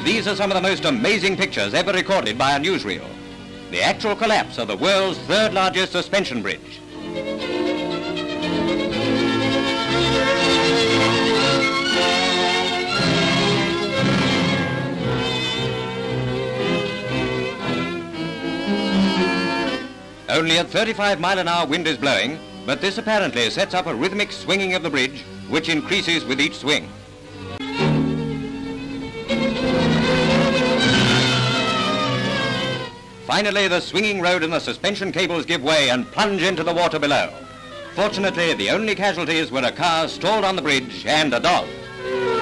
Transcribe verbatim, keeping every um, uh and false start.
These are some of the most amazing pictures ever recorded by a newsreel. The actual collapse of the world's third largest suspension bridge. Only a thirty-five mile an hour wind is blowing, but this apparently sets up a rhythmic swinging of the bridge, which increases with each swing. Finally, the swinging road and the suspension cables give way and plunge into the water below. Fortunately, the only casualties were a car stalled on the bridge and a dog.